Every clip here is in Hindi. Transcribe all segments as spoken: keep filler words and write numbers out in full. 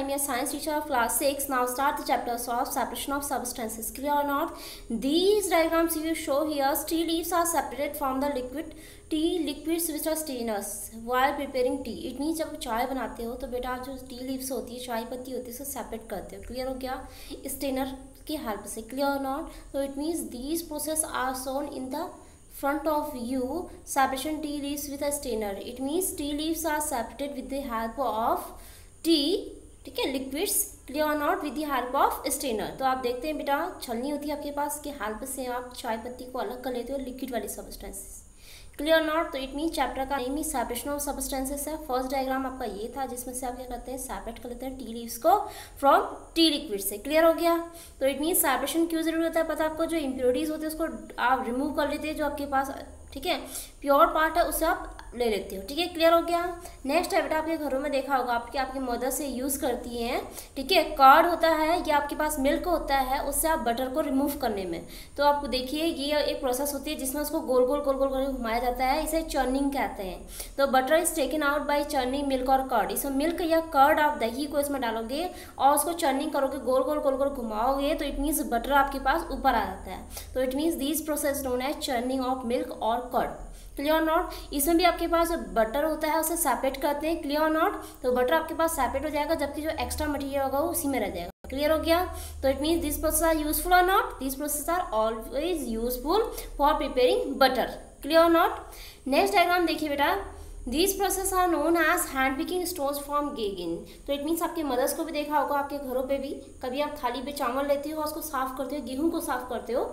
am your science teacher of class six. Now start the chapter of separation of substances. Clear or not? These diagrams you show here, tea leaves are separated from the liquid tea liquids which are stainers while preparing tea. It means जब चाय बनाते हो तो बेटा जो टी लीव्स होती है, चाय पत्ती होती है, उसको सेपरेट करते हो. क्लियर हो गया? स्टेनर की हेल्प से. Clear or not? तो it means these process are shown in the front of you. Separation tea leaves with a strainer. It means tea leaves are separated with the help of tea, ठीक है, liquids. Clear or not? With the help of strainer. तो आप देखते हैं बेटा छलनी होती है आपके पास, की हेल्प से आप चाय पत्ती को अलग कर लेते हो लिक्विड वाली सब्सटेंसेस. Clear not? तो इट मीन चैप्टर का नेम ही सेपरेशन ऑफ सब्सटेंसेस है. फर्स्ट डायग्राम आपका ये था जिसमें से आप क्या करते हैं, सेपरेट कर लेते हैं टी लीव्स को फ्रॉम टी लिक्विड से. क्लियर हो गया? तो इट मीन सेपरेशन क्यों जरूरी होता है पता है आपको? जो इम्प्योरिटीज होती है उसको आप रिमूव कर लेते हैं, जो आपके पास ठीक है प्योर पार्ट है उससे आप ले लेते हो. ठीक है, क्लियर हो गया? नेक्स्ट है बेटा आपके घरों में देखा होगा आपके आपकी मदर से यूज़ करती हैं, ठीक है, कर्ड होता है या आपके पास मिल्क होता है, उससे आप बटर को रिमूव करने में. तो आपको देखिए ये एक प्रोसेस होती है जिसमें उसको गोल गोल गोल गोल करके घुमाया जाता है, इसे चर्निंग कहते हैं. तो butter is taken out by churning milk और कर्ड. इसमें मिल्क या कर्ड आप दही को इसमें डालोगे और उसको चर्निंग करोगे, गोल गोल गोल गोल घुमाओगे तो इट मीन्स बटर आपके पास ऊपर आ जाता है. तो it means this process known as churning of milk और कर्ड. Clear not? इसमें भी आपके पास जो बटर होता है उसे सेपरेट करते हैं. Clear not? तो बटर आपके पास सेपरेट हो जाएगा जबकि जो एक्स्ट्रा मटेरियल होगा वो उसी में रह जाएगा. क्लियर हो गया? तो it means this process are useful or not? This process are always useful for preparing butter. Clear not? Next diagram देखिए बेटा. This process are known as hand picking stones from गेगिन. तो इट मीन्स आपके मदर्स को भी देखा होगा आपके घरों पे भी, कभी आप थाली पे चावल लेते हो और उसको साफ करते हो, गेहूं को साफ करते हो,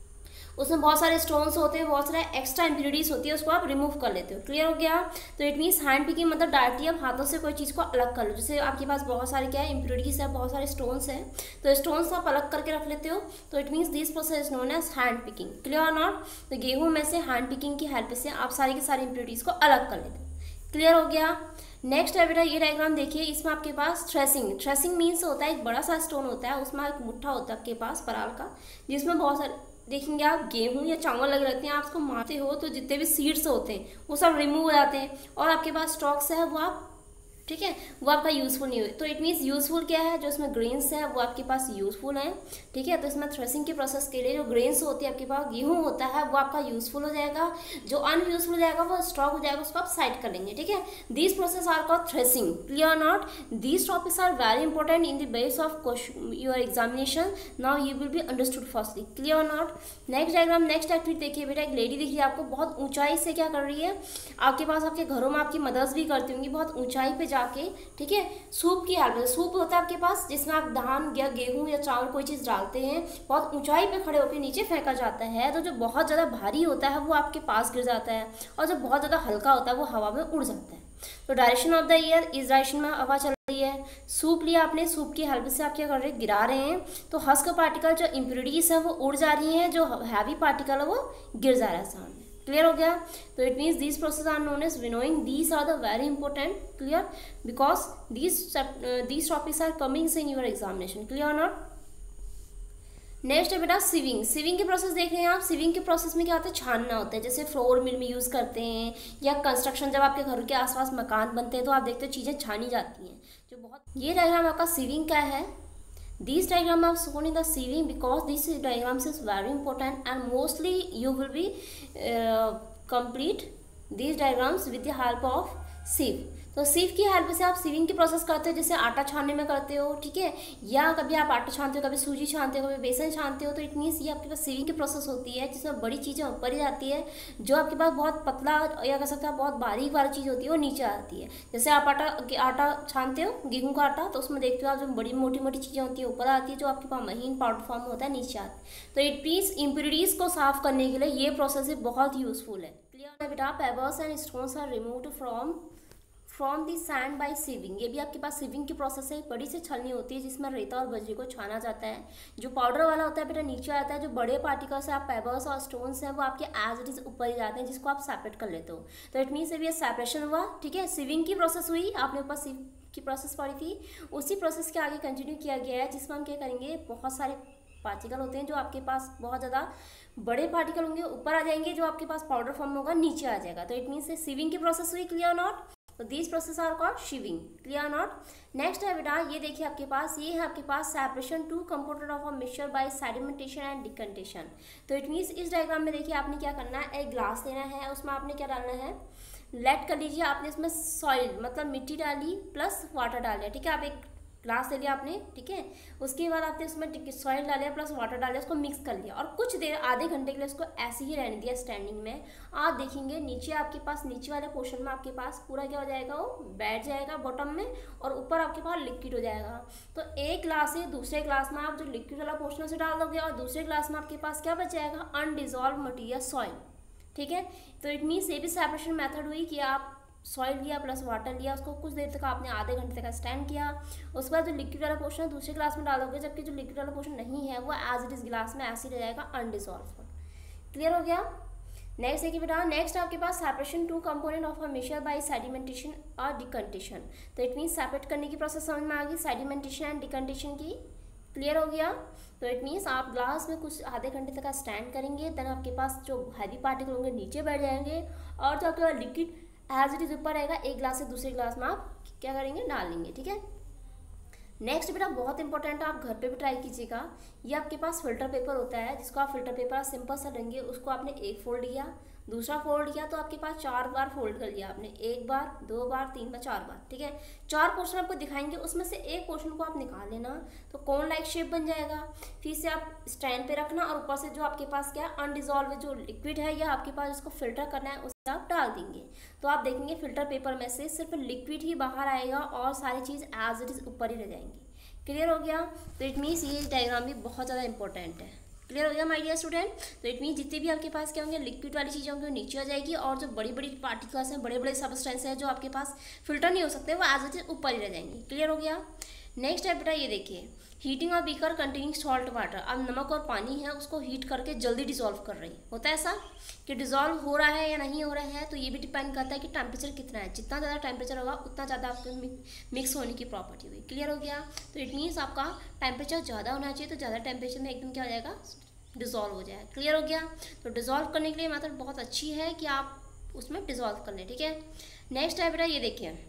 उसमें बहुत सारे स्टोन्स होते हैं, बहुत सारे एक्स्ट्रा इम्प्योरिटीज होती है, उसको आप रिमूव कर लेते हो. क्लियर हो गया? तो इट मीन्स हैंड पिकिंग मतलब डायरेक्टली आप हाथों से कोई चीज़ को अलग कर लो. जैसे आपके पास बहुत सारे क्या है इम्प्योरिटीज है, बहुत सारे स्टोन्स हैं, तो स्टोन्स आप अलग करके रख लेते हो. तो it means this process known as hand picking. Clear or not? तो गेहूँ में से हैंड पिकिंग की हेल्प से आप सारी की सारी इम्प्योरिटीज को अलग कर लेते हो. क्लियर हो गया? नेक्स्ट है बेटा ये डायग्राम देखिए. इसमें आपके पास थ्रेसिंग. थ्रेसिंग मीन्स होता है एक बड़ा सा स्टोन होता है, उसमें एक मुट्ठा होता है आपके पास पराल का, जिसमें बहुत सारे देखेंगे आप गेहूं या चावल लग रहते हैं, आप उसको मारते हो तो जितने भी सीड्स होते हैं वो सब रिमूव हो जाते हैं और आपके पास स्टॉक्स है वो आप ठीक है वो आपका यूज़फुल नहीं हुए. तो इट मीन्स यूज़फुल क्या है, जो इसमें ग्रेन्स है वो आपके पास यूज़फुल हैं. ठीक है, तो इसमें थ्रेसिंग के प्रोसेस के लिए जो ग्रेन्स होती है आपके पास गेहूं होता है वो आपका यूज़फुल हो जाएगा, जो अनयूजफुल हो जाएगा वो स्टॉक हो जाएगा, उसको आप साइड कर लेंगे. ठीक है, this process are called threshing. Clear not? These topics are very important in the base of your examination. Now you will be understood firstly. Clear not? Next diagram, next activity देखिए बेटा. एक लेडी दिख रही है आपको, बहुत ऊंचाई से क्या कर रही है, आपके पास आपके घरों में आपकी मदर्स भी करती होंगी, बहुत ऊंचाई पे जाके ठीक है सूप की हेल्प से. सूप होता है आपके पास जिसमें आप धान या गेहूं या चावल कोई चीज़ डालते हैं, बहुत ऊंचाई पे खड़े होकर नीचे फेंका जाता है. तो जो बहुत ज़्यादा भारी होता है वो आपके पास गिर जाता है और जो बहुत ज़्यादा हल्का होता है वो हवा में उड़ जाता है. तो डायरेक्शन ऑफ द एयर, इस डायरेक्शन में हवा चल रही है. सूप लिया आपने, सूप की हेल्प से आप क्या कर रहे हैं, गिरा रहे हैं. तो हस्क पार्टिकल जो इम्प्योरिटीज है वो उड़ जा रही हैं, जो हैवी पार्टिकल है वो गिर जा रहा है सामने. क्लियर हो गया? तो it means this process are known as winnowing. These are the very important. Clear? Because these these topics are coming in your examination. Clear not? Next है बेटा सीविंग. सीविंग के प्रोसेस देख रहे हैं आप. सीविंग के प्रोसेस में क्या होता है, छानना होता है. जैसे फ्लोर मिल में यूज़ करते हैं या कंस्ट्रक्शन, जब आपके घर के आसपास मकान बनते हैं तो आप देखते हो चीज़ें छानी जाती हैं, जो बहुत. ये डायग्राम आपका सीविंग का है. These diagram are shown in the sieving because this diagrams is very important and mostly you will be uh, complete these diagrams with the help of sieve. तो सीव की हेल्प से आप सीविंग की प्रोसेस करते हो, जैसे आटा छानने में करते हो. ठीक है, या कभी आप आटा छानते हो, कभी सूजी छानते हो, कभी बेसन छानते हो. तो इट मीन्स ये आपके पास सीविंग की प्रोसेस होती है जिसमें बड़ी चीज़ें ऊपर ही जाती है, जो आपके पास बहुत पतला या कह सकते हैं बहुत बारीक वाली चीज़ होती है वो नीचे आती है. जैसे आप आटा आटा छानते हो, गेहूँ का आटा, तो उसमें देखते हो आप जो बड़ी मोटी मोटी चीज़ें होती है ऊपर आती है, जो आपके पास महीन पाउडर फॉर्म होता है नीचे आती है. तो इट मीन्स इम्प्योरिटीज को साफ करने के लिए ये प्रोसेस बहुत यूजफुल है. क्लियर है बेटा? Pebbles and stones are removed from from the sand by sieving. ये भी आपके पास सीविंग की प्रोसेस है. बड़ी सी छलनी होती है जिसमें रेता और बजरी को छाना जाता है. जो पाउडर वाला होता है बेटा नीचे आता है, जो बड़े पार्टिकल्स है आप पेबल्स और स्टोन्स हैं वो आपके एज इट इज ऊपर ही जाते हैं, जिसको आप सेपरेट कर लेते हो. तो इट मीन्स ये सेपरेशन हुआ. ठीक है, सीविंग की प्रोसेस हुई, आपने ऊपर सीव की प्रोसेस पढ़ी थी, उसी प्रोसेस के आगे कंटिन्यू किया गया है, जिसमें हम क्या करेंगे, बहुत सारे पार्टिकल होते हैं जो आपके पास बहुत ज़्यादा बड़े पार्टिकल होंगे ऊपर आ जाएंगे, जो आपके पास पाउडर फॉर्म होगा नीचे आ जाएगा. तो इट मीन्स सीविंग की प्रोसेस हुई. Clear not? तो these process are called sieving, clear not. Next है बेटा, ये देखिए आपके पास, ये है आपके पास separation two component of a mixture by sedimentation and decantation. तो इट मीन्स इस डायग्राम में देखिए आपने क्या करना है, एक ग्लास लेना है, उसमें आपने क्या डालना है, लेट कर लीजिए आपने इसमें सॉइल मतलब मिट्टी डाली प्लस वाटर डाल दिया, ठीक है। आप एक ग्लास ले लिया आपने, ठीक है, उसके बाद आपने उसमें सॉइल डालिया प्लस वाटर डालिया, उसको मिक्स कर लिया और कुछ देर आधे घंटे के लिए उसको ऐसे ही रहने दिया स्टैंडिंग में। आप देखेंगे नीचे आपके पास, नीचे वाले पोर्शन में आपके पास पूरा क्या हो जाएगा, वो बैठ जाएगा बॉटम में और ऊपर आपके पास लिक्विड हो जाएगा। तो एक ग्लास से दूसरे ग्लास में आप जो लिक्विड वाला पोर्शन से डाल दोगे और दूसरे ग्लास में आपके पास क्या बच जाएगा, अनडिजॉल्व मटीरियल सॉइल, ठीक है। तो इट मीन्स ये भी सेपरेशन मेथड हुई कि आप सॉइल लिया प्लस वाटर लिया, उसको कुछ देर तक आपने आधे घंटे तक स्टैंड किया, उसके बाद जो लिक्विड वाला पोर्शन है दूसरे ग्लास में डालोगे, जबकि जो लिक्विड वाला पोर्शन नहीं है वो एज इट इज ग्लास में ऐसे ही रह जाएगा अनडिजॉल्व। क्लियर हो गया। नेक्स्ट है कि बेटा, नेक्स्ट आपके पास separation two component of a mixture by sedimentation और डिकंटेशन। तो इट मीन्स सेपरेट करने की प्रोसेस समझ में आ गई, सेडिमेंटेशन एंड डिकंटेशन की। क्लियर हो गया। तो इट मीन्स आप ग्लास में कुछ आधे घंटे तक स्टैंड करेंगे, देन आपके पास जो हैवी पार्टिकल होंगे नीचे बैठ जाएंगे और जो आपके लिक्विड एज इट इज ऊपर रहेगा, एक ग्लास से दूसरे ग्लास में आप क्या करेंगे, डाल लेंगे, ठीक है। नेक्स्ट बेटा बहुत इंपॉर्टेंट है, आप घर पे भी ट्राई कीजिएगा। ये आपके पास फिल्टर पेपर होता है, जिसको आप फिल्टर पेपर सिंपल सा लेंगे, उसको आपने एक फोल्ड किया, दूसरा फोल्ड किया, तो आपके पास चार बार फोल्ड कर लिया आपने, एक बार, दो बार, तीन बार, चार बार, ठीक है। चार पोर्शन आपको दिखाएंगे, उसमें से एक पोर्शन को आप निकाल लेना, तो कोन लाइक शेप बन जाएगा। फिर से आप स्टैंड पे रखना और ऊपर से जो आपके पास क्या अनडिजॉल्व जो लिक्विड है या आपके पास जिसको फिल्टर करना है उसे आप डाल देंगे। तो आप देखेंगे फिल्टर पेपर में से सिर्फ लिक्विड ही बाहर आएगा और सारी चीज़ एज इट इज ऊपर ही रह जाएंगी। क्लियर हो गया। तो इट मीन्स ये डायग्राम भी बहुत ज़्यादा इंपॉर्टेंट है। क्लियर हो गया माय डियर स्टूडेंट। तो इट मीन जितने भी आपके पास क्या होंगे, लिक्विड वाली चीज़ें होंगी वो नीचे आ जाएगी और जो बड़ी बड़ी पार्टिकल्स हैं, बड़े बड़े सबस्टेंस हैं जो आपके पास फिल्टर नहीं हो सकते, वो एज इट इज ऊपर ही रह जाएंगे। क्लियर हो गया। नेक्स्ट है बेटा, ये देखिए, heating of beaker containing salt water. अब नमक और पानी है उसको हीट करके जल्दी डिजोल्व कर रही होता है, ऐसा कि डिजोल्व हो रहा है या नहीं हो रहा है, तो ये भी डिपेंड करता है कि टेम्परेचर कितना है। जितना ज़्यादा टेम्परेचर होगा उतना ज़्यादा आपको मिक्स होने की प्रॉपर्टी हुई। क्लियर हो गया। तो इट मीन्स आपका टेम्परेचर ज़्यादा होना चाहिए, तो ज़्यादा टेम्परेचर में एकदम क्या हो जाएगा, डिजोल्व हो जाएगा। क्लियर हो गया। तो डिजोल्व करने के लिए मेथड बहुत अच्छी है कि आप उसमें डिजोल्व कर लें, ठीक है। नेक्स्ट है बेटा, ये देखिए,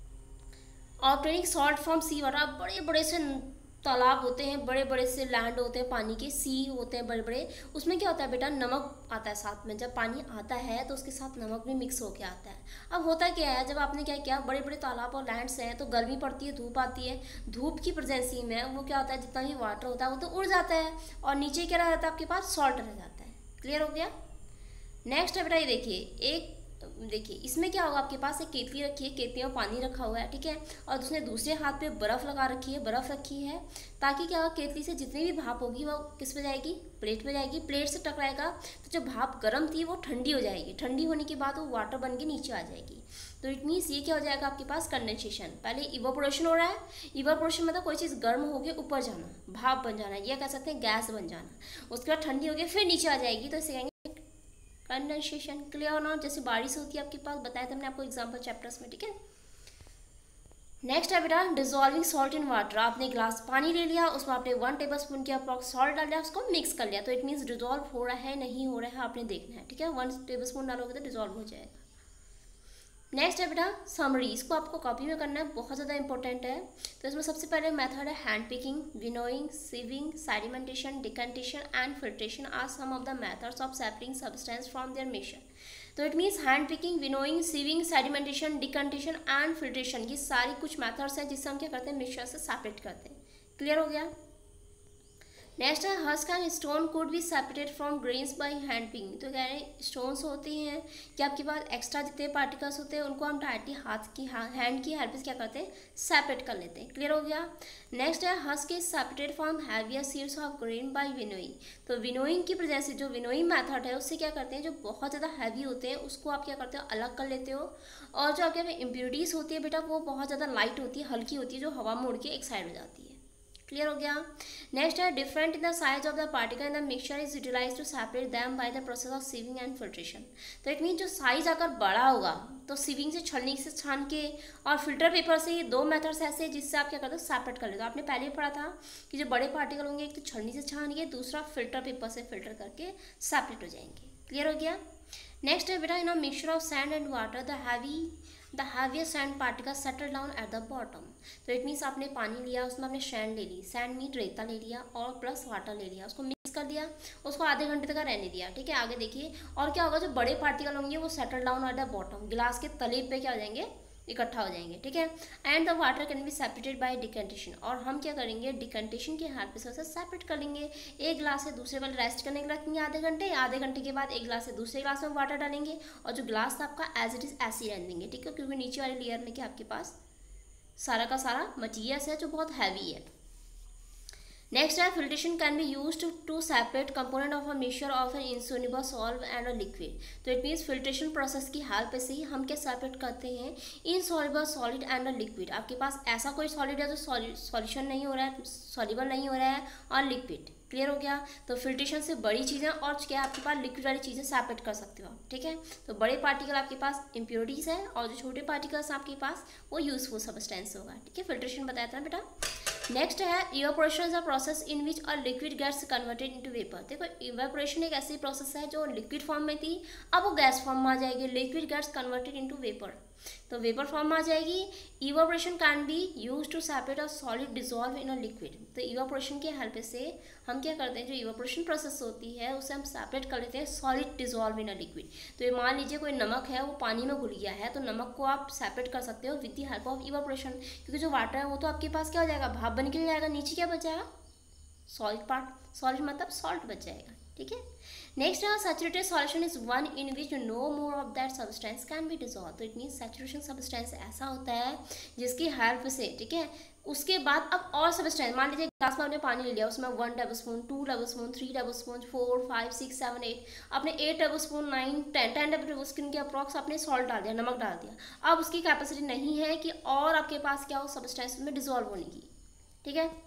obtaining salt from sea water. बड़े बड़े से तालाब होते हैं, बड़े बड़े से लैंड होते हैं, पानी के सी होते हैं बड़े बड़े, उसमें क्या होता है बेटा, नमक आता है साथ में। जब पानी आता है तो उसके साथ नमक भी मिक्स होके आता है। अब होता क्या है, जब आपने क्या किया, बड़े बड़े तालाब और लैंड्स हैं तो गर्मी पड़ती है, धूप आती है, धूप की प्रेजेंसी में वो क्या होता है, जितना भी वाटर होता है वो तो उड़ जाता है और नीचे क्या रह जाता है, आपके पास सॉल्ट रह जाता है। क्लियर हो गया। नेक्स्ट है बेटा, ये देखिए, एक देखिए इसमें क्या होगा, आपके पास एक केतली रखी है, केतली में पानी रखा हुआ है, ठीक है, और उसने दूसरे हाथ पे बर्फ़ लगा रखी है, बर्फ़ रखी है, ताकि क्या होगा, केतली से जितनी भी भाप होगी वो किस पे जाएगी, प्लेट में जाएगी। प्लेट से टकराएगा तो जो भाप गर्म थी वो ठंडी हो जाएगी, ठंडी होने के बाद वो वाटर बन के नीचे आ जाएगी। तो इट मीन्स ये क्या हो जाएगा, आपके पास कंडेंसेशन। पहले इवापोरेशन हो रहा है, इवापोरेशन मतलब कोई चीज़ गर्म हो के ऊपर जाना, भाप बन जाना, यह कह सकते हैं गैस बन जाना। उसके बाद ठंडी हो गई फिर नीचे आ जाएगी, तो इसे कहेंगे कंडेंसेशन। क्लियर हो ना। जैसे बारिश होती है आपके पास, बताया था हमने आपको एग्जांपल चैप्टर्स में, ठीक है। नेक्स्ट है बेटा, डिजोल्विंग सॉल्ट इन वाटर। आपने ग्लास पानी ले लिया, उसमें आपने वन टेबल स्पून के अप्रॉक्स सॉल्ट डाल दिया, उसको मिक्स कर लिया। तो इट मीन्स डिजोल्व हो रहा है नहीं हो रहा है आपने देखना है, ठीक है। वन टेबल स्पून डालोगे तो डिजोल्व हो जाएगा। नेक्स्ट है बेटा समरी, इसको आपको कॉपी में करना है, बहुत ज़्यादा इंपॉर्टेंट है। तो इसमें सबसे पहले मेथड है hand picking, winnowing, sieving, sedimentation, decantation and filtration are some of the methods of separating substance from their mixture. तो it means hand picking, winnowing, sieving, sedimentation, decantation and filtration, ये सारी कुछ मेथड्स हैं जिससे हम क्या करते हैं, मिक्सचर से सेपरेट करते हैं। क्लियर हो गया। नेक्स्ट है husk and stone could be separated from grains by hand picking. तो कह रहे हैं स्टोन्स होती हैं कि आपके पास एक्स्ट्रा जितने पार्टिकल्स होते हैं उनको हम डायरेक्टली हाथ की हैंड की हेल्प से क्या करते हैं, सेपरेट कर लेते हैं। क्लियर हो गया। नेक्स्ट है husk is separated from heavier seeds of grain by winnowing. तो विनोइंग की प्रेजेंस से जो विनोइंग मेथड है उससे क्या करते हैं, जो बहुत ज़्यादा हैवी होते हैं उसको आप क्या करते हो, अलग कर लेते हो, और जो आपके यहाँ इम्प्योरिटीज होती है बेटा वो बहुत ज़्यादा लाइट होती है, हल्की होती है, जो हवा में उड़ के एक साइड हो जाती है। क्लियर हो गया। नेक्स्ट है different in the size of the particle in the mixture is utilise to separate them by the process of sieving and filtration. तो इट मीन जो साइज अगर बड़ा होगा तो सीविंग से छलनी से छान के और फिल्टर पेपर से, ये दो मेथड्स ऐसे जिससे आप क्या करते हो, सेपरेट कर लेते हो। आपने पहले पढ़ा था कि जो बड़े पार्टिकल होंगे एक तो छलनी से छान के, दूसरा फिल्टर पेपर से फिल्टर करके सेपरेट हो जाएंगे। क्लियर हो गया। नेक्स्ट है बेटा in a mixture of sand and water the heavy the heavier sand particle settle down at the bottom. तो इट मीन्स आपने पानी लिया, उसमें आपने सैंड ले ली, सैंड मीन रेता ले लिया और प्लस वाटर ले लिया, उसको मिक्स कर दिया, उसको आधे घंटे तक रहने दिया, ठीक है। आगे देखिए और क्या होगा, जो बड़े पार्टिकल होंगे वो settle down at the bottom, गिलास के तले पे क्या हो जाएंगे, इकट्ठा हो जाएंगे, ठीक है। And the water can be separated by decantation, और हम क्या करेंगे, डिकंटेशन की हेल्प से उसे सेपरेट कर लेंगे। एक गिलास से दूसरे वाले रेस्ट करने के लिए रखेंगे आधे घंटे, आधे घंटे के बाद एक गिलास से दूसरे गिलास में वाटर डालेंगे और जो गिलास था आपका एज इट इज ऐसे ही रहने देंगे, ठीक है, क्योंकि नीचे वाले लेयर में क्या आपके पास सारा का सारा मटीरियल है जो बहुत हैवी है। नेक्स्ट है filtration can be use to separate component of a mixture of an insoluble solve and a liquid. तो इट मीन्स फिल्ट्रेशन प्रोसेस की हेल्प से ही हम क्या सेपरेट करते हैं, insoluble solid and a liquid. आपके पास ऐसा कोई सॉलिड है जो सॉल्यूशन नहीं हो रहा है, सॉल्युबल नहीं हो रहा है, और लिक्विड, क्लियर हो गया। तो फिल्ट्रेशन से बड़ी चीज़ें और क्या आपके पास लिक्विड वाली चीज़ें सेपरेट कर सकते हो आप, ठीक है। तो बड़े पार्टिकल आपके पास इम्प्योरिटीज़ है और जो छोटे पार्टिकल्स आपके पास वो यूजफुल सब्सटेंस होगा, ठीक है। फिल्ट्रेशन बताया था बेटा। नेक्स्ट है evaporation is a process in which a liquid gets converted into vapour. देखो इवेपोरेशन एक ऐसी प्रोसेस है जो लिक्विड फॉर्म में थी, अब वो गैस फॉर्म में आ जाएगी, liquid gets converted into vapour, तो वेपर फॉर्म में आ जाएगी। Evaporation can be use to separate a solid dissolve in a liquid. तो इवेपोरेशन के हेल्प से हम क्या करते हैं, जो इवेपोरेशन प्रोसेस होती है उसे हम सेपरेट कर लेते हैं solid dissolve in a liquid. तो ये मान लीजिए कोई नमक है वो पानी में घुल गया है, तो नमक को आप सेपरेट कर सकते हो with the help of evaporation, क्योंकि जो वाटर है वो तो आपके पास क्या हो जाएगा, भाप बन के जाएगा, नीचे क्या बच जाएगा, सॉलिड पार्ट, सॉलिड मतलब सॉल्ट बच जाएगा, ठीक है। नेक्स्ट है saturated solution is one in which no more of that substance can be dissolve. तो इट मीन सैचुरेशन सब्सटेंस ऐसा होता है जिसकी हेल्प से, ठीक है, उसके बाद अब और सब्सटेंस, मान लीजिए ग्लास में आपने पानी ले लिया, उसमें one tablespoon, two tablespoon, three tablespoon, four five six seven eight, आपने eight tablespoon, nine ten ten tablespoon के अप्रॉक्स आपने सॉल्ट डाल दिया, नमक डाल दिया। अब उसकी कैपेसिटी नहीं है कि और आपके पास क्या हो सब्सटेंस में डिजॉल्व होने की, ठीक है।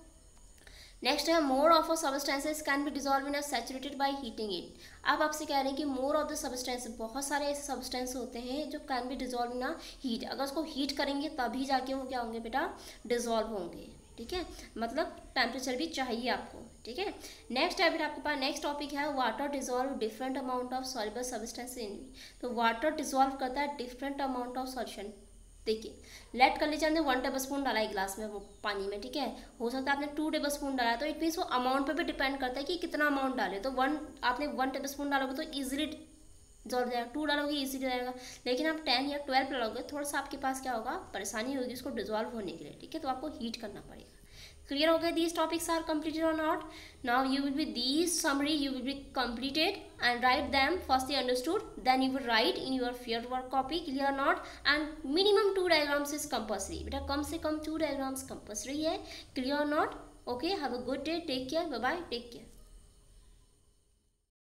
नेक्स्ट है more of a substances can be dissolve in a saturated by heating it. अब आपसे कह रहे हैं कि मोर ऑफ द सब्सटेंस, बहुत सारे ऐसे सब्सटेंस होते हैं जो can be dissolve in a heat, अगर उसको हीट करेंगे तभी जाके वो क्या होंगे बेटा, डिजॉल्व होंगे, ठीक है, मतलब टेम्परेचर भी चाहिए आपको, ठीक है। नेक्स्ट है बेटा आपके पास नेक्स्ट टॉपिक है water dissolve different amount of soluble substance in. तो वाटर डिजॉल्व करता है डिफरेंट अमाउंट ऑफ सॉल्यूशन। देखिए लेट कर लीजिए हमने वन टेबल स्पून डाला है गिलास में वो पानी में, ठीक है, हो सकता है आपने टू टेबल स्पून डाला, तो इट मीन्स वो अमाउंट पे भी डिपेंड करता है कि कितना अमाउंट डाले। तो वन आपने वन टेबल स्पून डालोगे तो ईजिली जोड़ जाएगा, टू डालोगे ईजिली जाएगा, लेकिन आप टेन या ट्वेल्व डालोगे थोड़ा सा आपके पास क्या होगा, परेशानी होगी उसको डिजॉल्व होने के लिए, ठीक है, तो आपको हीट करना पड़ेगा। Clear okay, these topics are completed or not? Now you will be these summary you will be completed and write them firstly understood, then you will write in your field work copy, clear or not? And minimum two diagrams is compulsory, बेटा कम से कम two diagrams compulsory है, clear or not? Okay, have a good day, take care, bye bye, take care.